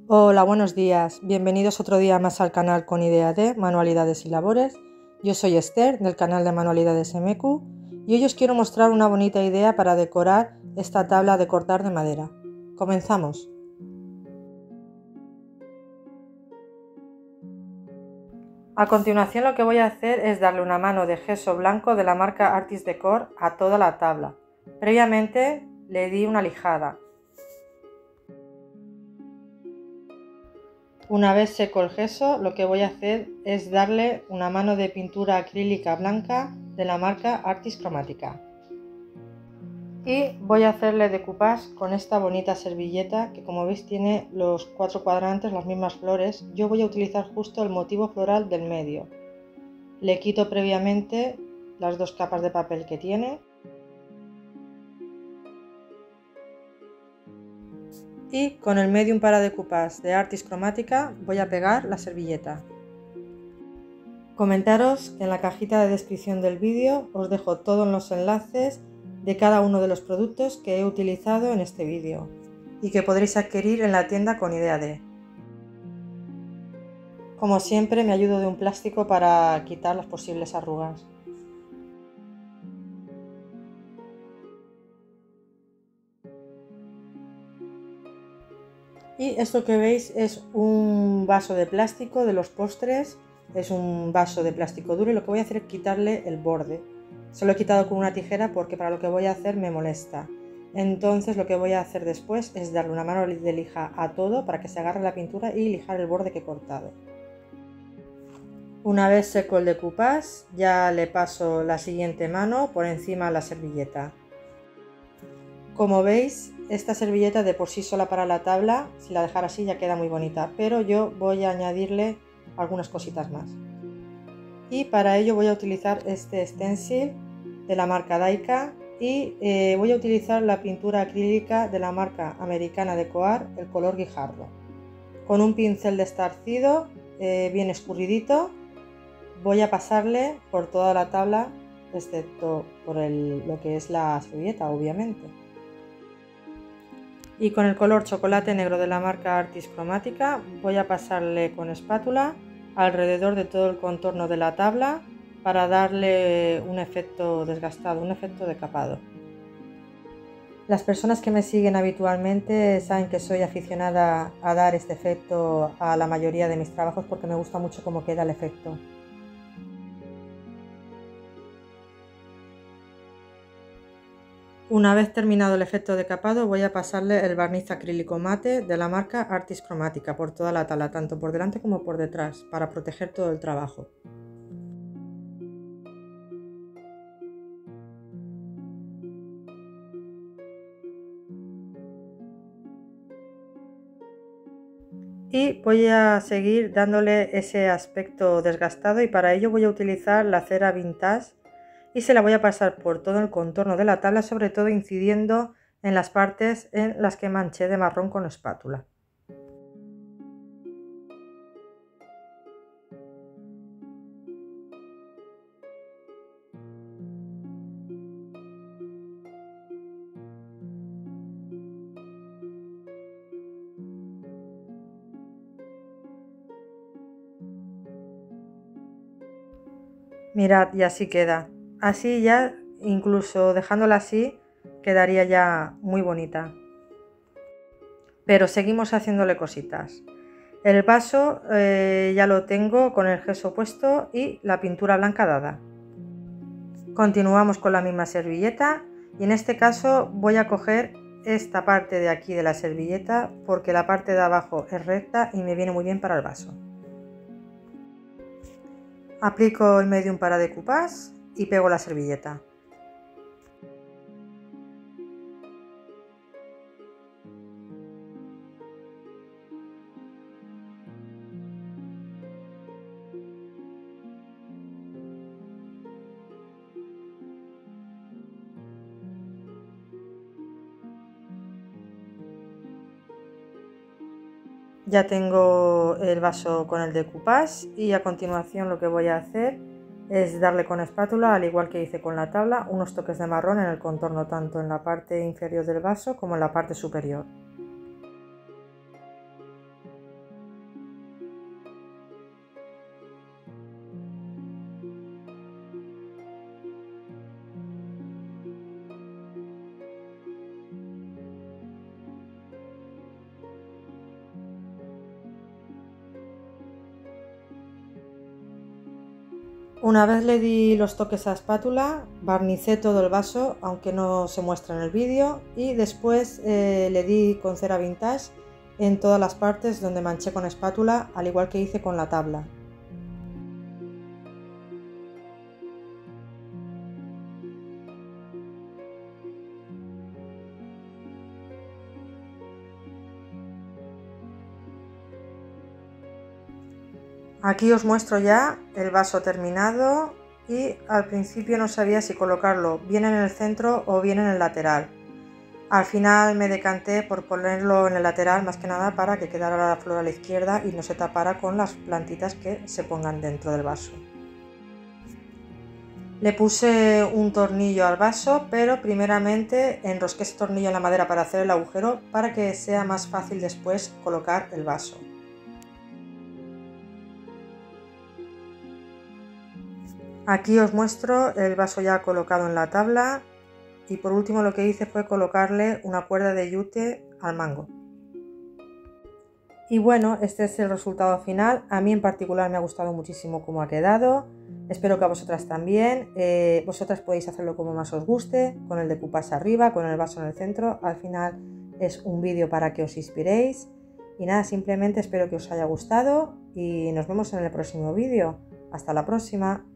Hola, buenos días. Bienvenidos otro día más al canal con idea de manualidades y labores. Yo soy Esther del canal de Manualidades MQ y hoy os quiero mostrar una bonita idea para decorar esta tabla de cortar de madera. Comenzamos. A continuación lo que voy a hacer es darle una mano de gesso blanco de la marca Artist Decor a toda la tabla. Previamente le di una lijada. Una vez seco el gesso, lo que voy a hacer es darle una mano de pintura acrílica blanca de la marca Artist Cromática. Y voy a hacerle decoupage con esta bonita servilleta que, como veis, tiene los 4 cuadrantes, las mismas flores. Yo voy a utilizar justo el motivo floral del medio. Le quito previamente las 2 capas de papel que tiene. Y con el medium para decoupage de Artist Cromática voy a pegar la servilleta. Comentaros que en la cajita de descripción del vídeo os dejo todos los enlaces de cada uno de los productos que he utilizado en este vídeo y que podréis adquirir en la tienda con idea de. Como siempre, me ayudo de un plástico para quitar las posibles arrugas. Y esto que veis es un vaso de plástico de los postres, es un vaso de plástico duro y lo que voy a hacer es quitarle el borde. Se lo he quitado con una tijera porque para lo que voy a hacer me molesta. Entonces lo que voy a hacer después es darle una mano de lija a todo para que se agarre la pintura y lijar el borde que he cortado. Una vez seco el decoupage, ya le paso la siguiente mano por encima de la servilleta. Como veis, esta servilleta de por sí sola para la tabla, si la dejara así ya queda muy bonita, pero yo voy a añadirle algunas cositas más. Y para ello voy a utilizar este stencil de la marca Daika y voy a utilizar la pintura acrílica de la marca americana de Coar, el color guijardo. Con un pincel destarcido bien escurridito voy a pasarle por toda la tabla, excepto por lo que es la servilleta, obviamente. Y con el color chocolate negro de la marca Artist Cromática voy a pasarle con espátula alrededor de todo el contorno de la tabla para darle un efecto desgastado, un efecto decapado. Las personas que me siguen habitualmente saben que soy aficionada a dar este efecto a la mayoría de mis trabajos porque me gusta mucho cómo queda el efecto. Una vez terminado el efecto decapado voy a pasarle el barniz acrílico mate de la marca Artist Cromática por toda la tabla, tanto por delante como por detrás, para proteger todo el trabajo. Y voy a seguir dándole ese aspecto desgastado y para ello voy a utilizar la cera vintage y se la voy a pasar por todo el contorno de la tabla, sobre todo incidiendo en las partes en las que manché de marrón con la espátula. Mirad, y así queda. Así ya, incluso dejándola así, quedaría ya muy bonita. Pero seguimos haciéndole cositas. El vaso ya lo tengo con el gesso puesto y la pintura blanca dada. Continuamos con la misma servilleta y en este caso voy a coger esta parte de aquí de la servilleta porque la parte de abajo es recta y me viene muy bien para el vaso. Aplico el medium para decoupage y pego la servilleta. Ya tengo el vaso con el decoupage y a continuación lo que voy a hacer es darle con espátula, al igual que hice con la tabla, unos toques de marrón en el contorno, tanto en la parte inferior del vaso como en la parte superior. Una vez le di los toques a la espátula, barnicé todo el vaso, aunque no se muestra en el vídeo, y después le di con cera vintage en todas las partes donde manché con espátula, al igual que hice con la tabla. Aquí os muestro ya el vaso terminado y al principio no sabía si colocarlo bien en el centro o bien en el lateral. Al final me decanté por ponerlo en el lateral, más que nada para que quedara la flor a la izquierda y no se tapara con las plantitas que se pongan dentro del vaso. Le puse un tornillo al vaso, pero primeramente enrosqué ese tornillo en la madera para hacer el agujero para que sea más fácil después colocar el vaso. Aquí os muestro el vaso ya colocado en la tabla y por último lo que hice fue colocarle una cuerda de yute al mango. Y bueno, este es el resultado final. A mí en particular me ha gustado muchísimo cómo ha quedado. Espero que a vosotras también. Vosotras podéis hacerlo como más os guste, con el decoupage arriba, con el vaso en el centro. Al final es un vídeo para que os inspiréis. Y nada, simplemente espero que os haya gustado y nos vemos en el próximo vídeo. Hasta la próxima.